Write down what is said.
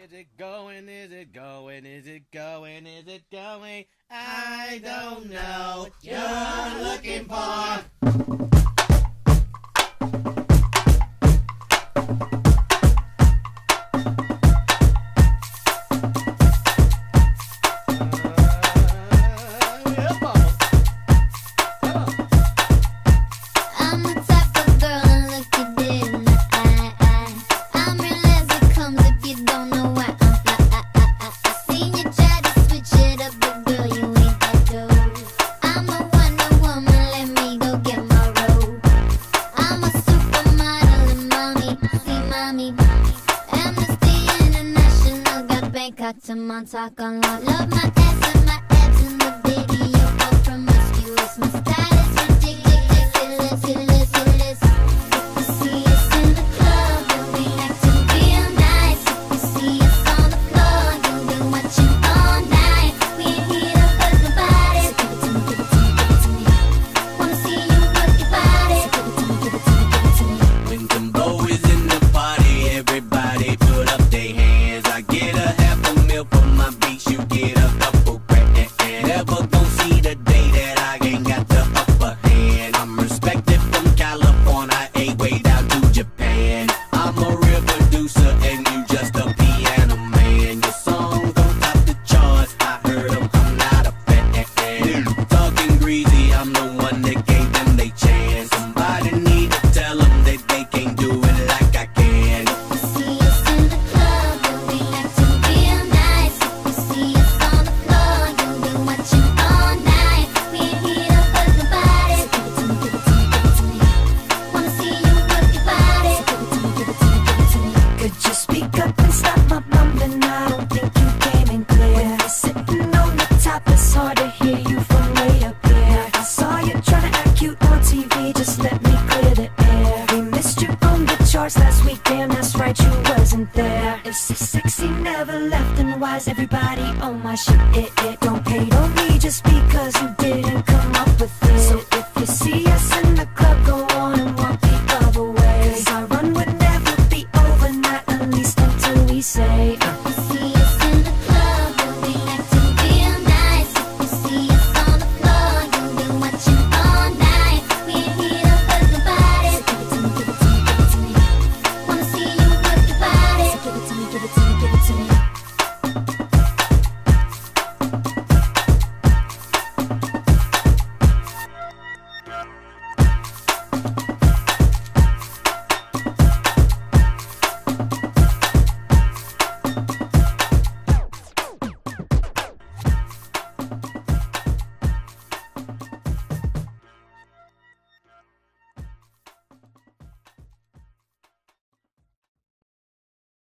Is it going? Is it going? Is it going? Is it going? I don't know what you're looking for. To Montauk on lock. Love my ass and my abs in the video. All promiscuous. My style is ridiculous. If you see us in the club, you'll be acting real nice. If you see us on the floor, you'll be watching all night. We ain't here to hurt nobody. So give it to me, give it to me, give it to me. Wanna see you work your body. So give it to me, give it to me, give it to me. When Jumbo is in the party, everybody put up their hands. I get a for my beats, you get a couple grand. Never gon' see the day that I ain't got the upper hand. I'm respected from California, way down to Japan. I'm a real producer and you just a piano man. Your songs don't top the charts, I heard them, I'm not a fan. Talking greasy, I'm the one that gave them they chance. Somebody need to tell them that they can't do it like I can. See us in the club, you'll be acting real nice. See us on the floor, you'll be watching all night. We ain't here to hurt nobody. So give it to me, give it to me, give it to me. Wanna see you work your body. So give it to me, give it to me, give it to me. Could you speak up and stop my mumbling? I don't think you came in clear. When you're sitting on the top, it's hard to hear you from way up here. I saw you trying to act cute on TV, just let me clear the air. We missed you on the charts last week, damn that's right, you wasn't there. If so sexy never left, then why's everybody on my shit? Don't hate on me just because you didn't come up with it. So if you see us in the club, go on and walk the other way. 'Cause our run would never be over, not at least until we say See us in the club, you'll be acting real nice. If you see us on the floor, you'll be watching all night. We ain't here to hurt nobody. So give it to me, give it to me, give it to me. Wanna see you work your body. So give it to me, give it to me, give it to me.